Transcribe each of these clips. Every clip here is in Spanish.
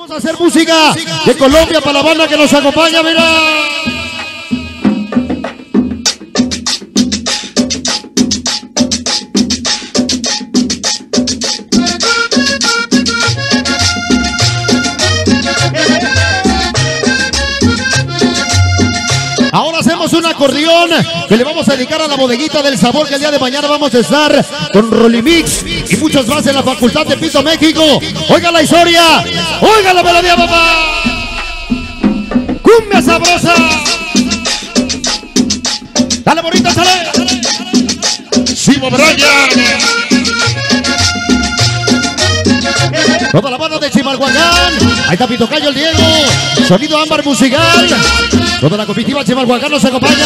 Vamos a hacer música de Colombia para la banda que nos acompaña, mira. Ahora hacemos un acordeón que le vamos a dedicar a la bodeguita del sabor, que el día de mañana vamos a estar con Rolimix y muchos más en la Facultad de Pito, México. Oiga la historia, oiga la melodía, papá. Cumbia sabrosa. Dale, bonita, sale. Simo Brian. Toda la banda de Chimalhuacán. Ahí está Pitocayo, el Diego. Sonido ámbar musical. Toda la comitiva Chimalhuacán nos acompaña.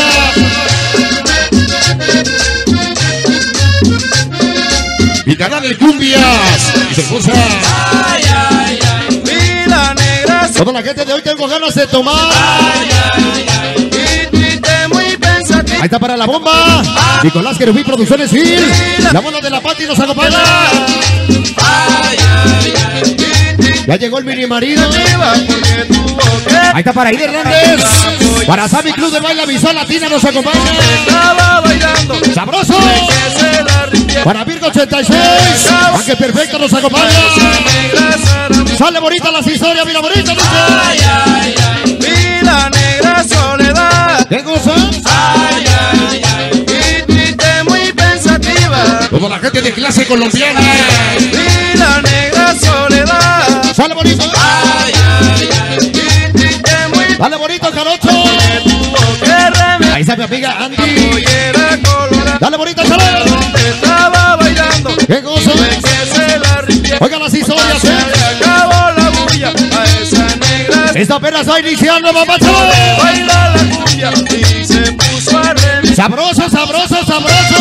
Mi canal de cumbias. Y se escucha. Ay, ay, ay, vida negra. Toda la gente de hoy tengo ganas de tomar. Ay, ay, ay, y triste, muy pensativo. Ahí está para la bomba. Nicolás Querubí Producciones Gil. La bola de la Pati nos acompaña. Ay, ay, ay, ya llegó el mini marido. porque tuvo que Ahí está para Aide Hernández. Para Sammy Club de Baila Visual Latina nos acompaña. estaba bailando. ¡Sabroso! Que se la rindiera. Para Virgo 86. Aunque perfecto nos acompaña. Sale bonita las historias, mira bonita. Ay, ay, ay, vida negra soledad. ¿Qué cosa? Ay, ay, ay, y triste, muy pensativa. Toda la gente de clase colombiana. Vida negra soledad. Sale bonito. Ay, ay, ay, y triste, muy Dale bonito, Jarocho. tuvo que remediar. Ahí está mi amiga Andy. Pollera colorada. Dale bonito, sale. Donde estaba bailando. ¿Qué cosa? Fue que se la rindiera. Oigan las historias. Se le acabó la bulla a esa negra. Esta apenas va iniciando, papá. Baila la cumbia y se puso a remediar. Sabroso, sabroso, sabroso.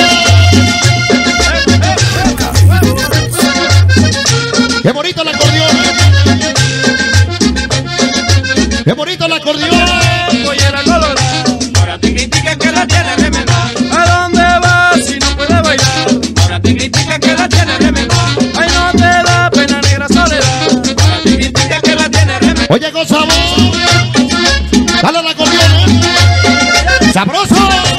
Qué bonito el acordeón. Qué bonito el acordeón. Pollera colorada. Ahora te critica que la tiene remendada. ¿A dónde vas si no puedes bailar? Ahora te critica que la tiene remendada. Ay, no te da pena, negra soledad. Ahora te critica que la tiene remendada. Oye, gozamos. Dale al acordeón. Sabroso.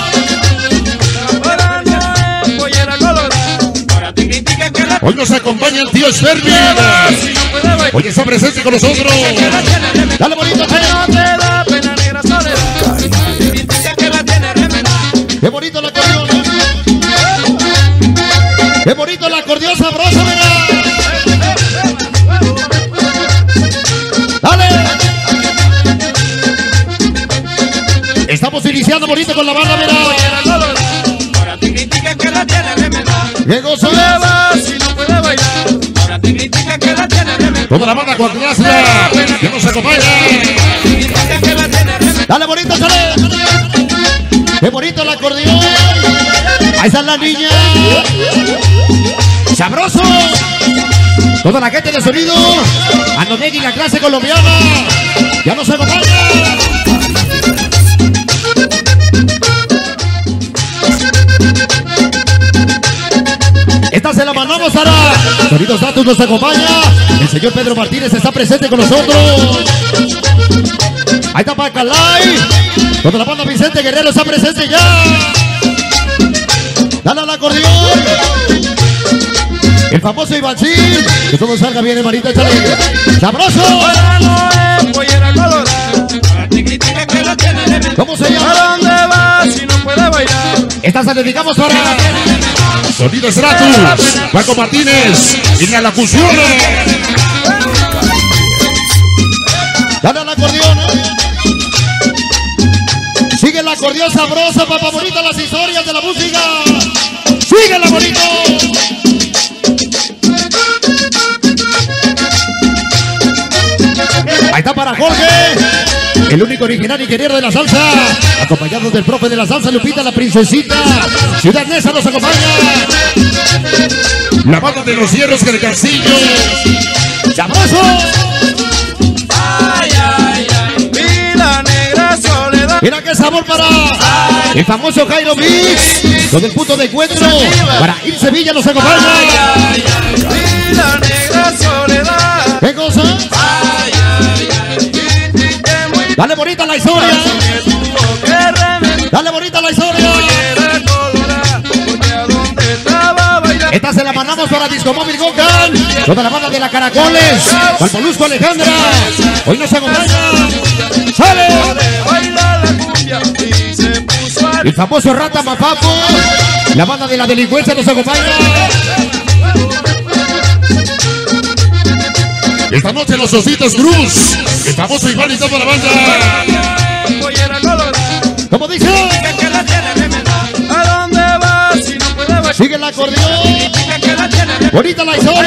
Ahora no es pollera colorada. Ahora te critica que la Hoy nos acompaña el tío Spermi. si no puedes bailar. Hoy está presente con nosotros. Que la tiene remendada. Dale bonito, Ay, no te da pena, negra soledad. Ahora te critica que la tiene remendada. qué bonito el acordeón. Qué bonito el acordeón sabroso, mira. Dale. Estamos iniciando bonito con la banda, mira. Ahora te critica que la tiene remendada. Qué gozo. ¿Dónde vas si no puedes bailar? Ahora te critica que la tiene remendada. Toda la banda con clase que nos acompaña. Critica que la tiene remendada. Dale bonito, sale. Qué bonito el acordeón. Ahí está la niña. Sabroso. Toda la gente de sonido. Andonegui, la clase colombiana. Ya nos acompaña. Esta se la mandamos para Sonidos Datos nos acompaña. El señor Pedro Martínez está presente con nosotros. Ahí está Pacalay. Toda la banda Vicente Guerrero está presente ya. Dale al acordeón. El famoso Ivancín. Que todo salga bien, hermanita. Échale. ¡Sabroso! Ahora no es pollera colorada. Ahora te critica que la tiene remendada. ¿Cómo se ¿A llama? dónde vas si no puedes bailar? Esta se dedicamos para Sonido Stratus, Paco Martínez y la locución. Dale al acordeón. Sigue el acordeón sabroso, papá bonita, las historias de la música. Síguela bonito. Ahí está para Jorge, el único original ingeniero de la salsa, acompañado del profe de la salsa, Lupita, la princesita. Ciudad Neza nos acompaña. La banda de los hierros del Castillo. ¡Sabroso! Ay, ay, ay, vida negra soledad. Mira qué sabor para el famoso Jairo Mix. Todo el punto de encuentro para Ir Sevilla nos acompaña. Ay, ay, ay, vida negra soledad. ¿Qué cosa? Ay, ay, la historia. Dale bonita la historia. Esta se la mandamos para Disco Móvil Gokan. Toda la banda de la Caracoles. Al Molusco Alejandra. Hoy nos acompaña. ¡Sale! El famoso Rata Mapapo. La banda de la delincuencia nos acompaña. Esta noche los Ositos Cruz. El famoso Iván y toda la banda. ¿Cómo dice? Sigue el acordeón. Bonita la historia.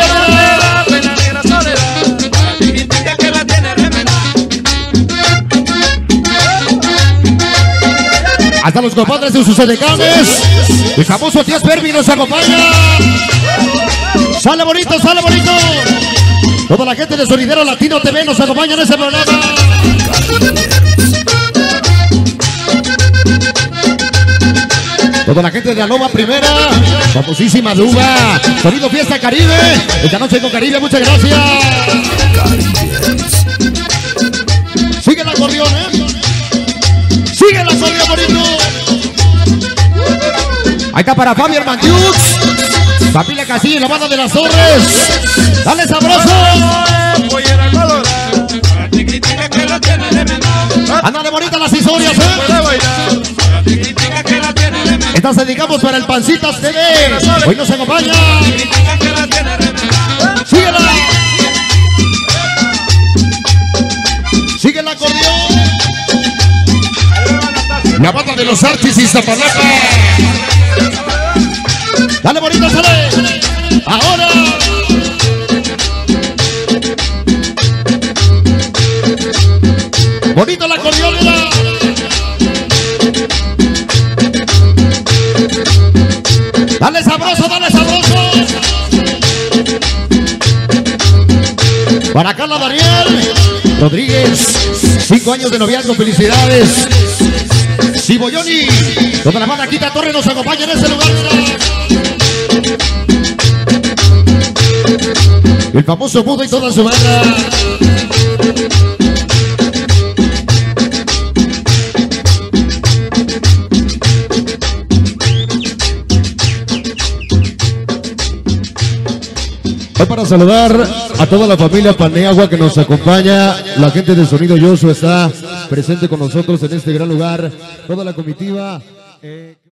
Hasta los compadres de sus edecanes. El famoso Tías Permi nos acompaña. Sale bonito, sale bonito. Toda la gente de Sonidero Latino TV nos acompaña en ese programa. Toda la gente de la Loba Primera, famosísima Duba, Sonido Fiesta Caribe, esta noche con Caribe, muchas gracias. Sigue el acordeón, sigue el acordeón bonito. Ahí está para Fabián Mandiux, familia Castillo y la banda de las Torres. Dale sabroso. Ándale bonita las historias, Estas dedicamos para el Pancitas TV. Hoy nos acompaña. Síguela. Sigue el acordeón. La banda de los Archis y Zapalapa. Dale bonito, sale. Ahora. Bonito el acordeón. Dale sabroso, dale sabroso. Para Carla Daniel Rodríguez, 5 años de noviazgo, felicidades. Ciboyoni, toda la banda Quita Torre nos acompaña en ese lugar. El famoso Budo y toda su banda. Hoy para saludar a toda la familia Paneagua que nos acompaña, la gente de Sonido Yoso está presente con nosotros en este gran lugar, toda la comitiva.